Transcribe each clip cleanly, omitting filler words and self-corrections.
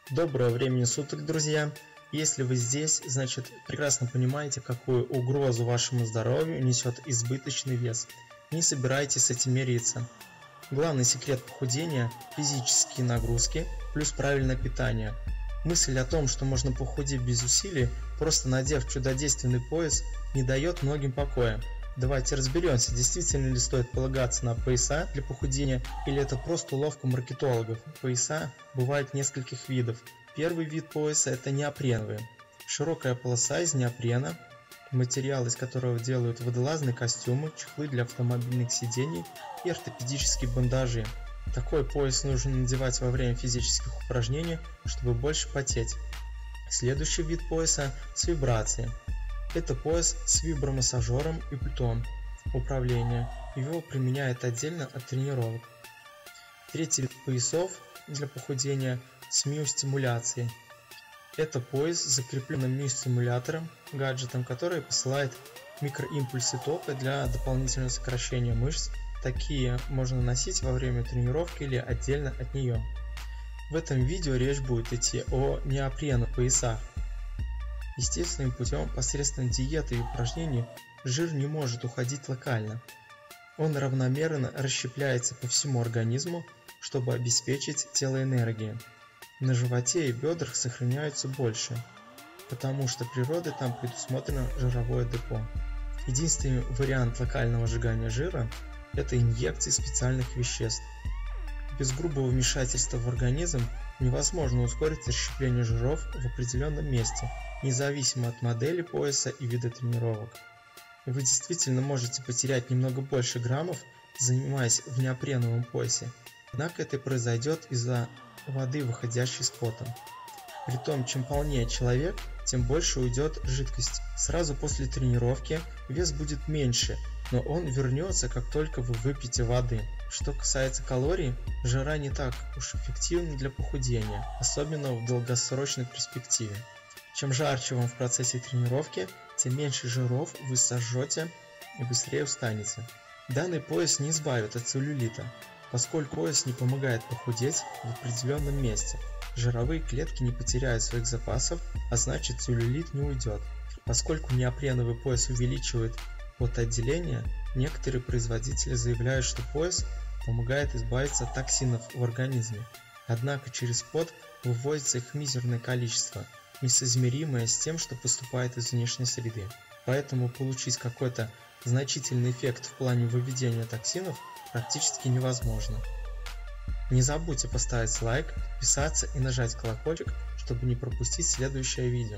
Доброго времени суток, друзья! Если вы здесь, значит прекрасно понимаете, какую угрозу вашему здоровью несет избыточный вес. Не собирайтесь с этим мириться. Главный секрет похудения – физические нагрузки плюс правильное питание. Мысль о том, что можно похудеть без усилий, просто надев чудодейственный пояс, не дает многим покоя. Давайте разберемся, действительно ли стоит полагаться на пояса для похудения, или это просто уловка маркетологов. Пояса бывают нескольких видов. Первый вид пояса – это неопреновые. Широкая полоса из неопрена, материал из которого делают водолазные костюмы, чехлы для автомобильных сидений и ортопедические бандажи. Такой пояс нужно надевать во время физических упражнений, чтобы больше потеть. Следующий вид пояса – с вибрацией. Это пояс с вибромассажером и пультом управления. Его применяют отдельно от тренировок. Третий вид поясов для похудения с миостимуляцией. Это пояс с закрепленным миостимулятором, гаджетом, который посылает микроимпульсы тока для дополнительного сокращения мышц. Такие можно носить во время тренировки или отдельно от нее. В этом видео речь будет идти о неопреновых поясах. Естественным путем, посредством диеты и упражнений, жир не может уходить локально. Он равномерно расщепляется по всему организму, чтобы обеспечить тело энергией. На животе и бедрах сохраняются больше, потому что природой там предусмотрено жировое депо. Единственный вариант локального сжигания жира – это инъекции специальных веществ. Без грубого вмешательства в организм невозможно ускорить расщепление жиров в определенном месте, независимо от модели пояса и вида тренировок. Вы действительно можете потерять немного больше граммов, занимаясь в неопреновом поясе, однако это произойдет из-за воды, выходящей с потом. Притом, чем полнее человек, тем больше уйдет жидкости. Сразу после тренировки вес будет меньше, но он вернется, как только вы выпьете воды. Что касается калорий, жара не так уж эффективна для похудения, особенно в долгосрочной перспективе. Чем жарче вам в процессе тренировки, тем меньше жиров вы сожжете и быстрее устанете. Данный пояс не избавит от целлюлита, поскольку пояс не помогает похудеть в определенном месте. Жировые клетки не потеряют своих запасов, а значит целлюлит не уйдет. Поскольку неопреновый пояс увеличивает потоотделение, некоторые производители заявляют, что пояс помогает избавиться от токсинов в организме. Однако через пот выводится их мизерное количество, несоизмеримое с тем, что поступает из внешней среды. Поэтому получить какой-то значительный эффект в плане выведения токсинов практически невозможно. Не забудьте поставить лайк, подписаться и нажать колокольчик, чтобы не пропустить следующее видео.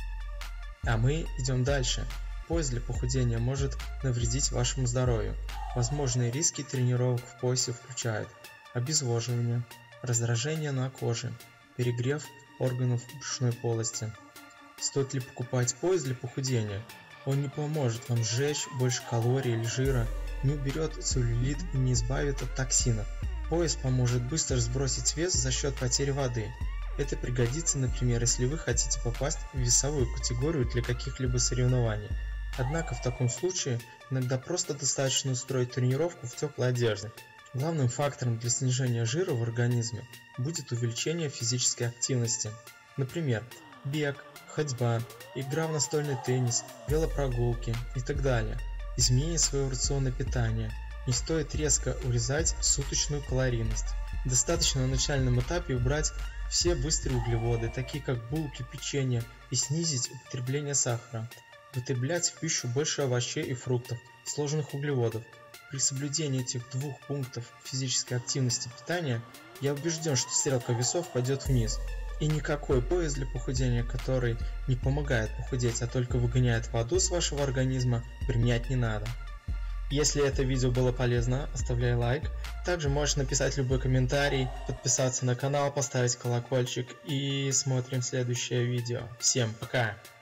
А мы идем дальше. Пояс для похудения может навредить вашему здоровью. Возможные риски тренировок в поясе включают обезвоживание, раздражение на коже, перегрев органов брюшной полости. Стоит ли покупать пояс для похудения? Он не поможет вам сжечь больше калорий или жира, не уберет целлюлит и не избавит от токсинов. Пояс поможет быстро сбросить вес за счет потери воды. Это пригодится, например, если вы хотите попасть в весовую категорию для каких-либо соревнований. Однако в таком случае иногда просто достаточно устроить тренировку в теплой одежде. Главным фактором для снижения жира в организме будет увеличение физической активности. Например, бег, ходьба, игра в настольный теннис, велопрогулки и так далее. Изменение своего рациона питания. Не стоит резко урезать суточную калорийность. Достаточно на начальном этапе убрать все быстрые углеводы, такие как булки, печенье, и снизить употребление сахара. Употреблять в пищу больше овощей и фруктов, сложных углеводов. При соблюдении этих двух пунктов физической активности питания, я убежден, что стрелка весов пойдет вниз. И никакой пояс для похудения, который не помогает похудеть, а только выгоняет воду с вашего организма, применять не надо. Если это видео было полезно, оставляй лайк. Также можешь написать любой комментарий, подписаться на канал, поставить колокольчик и смотрим следующее видео. Всем пока!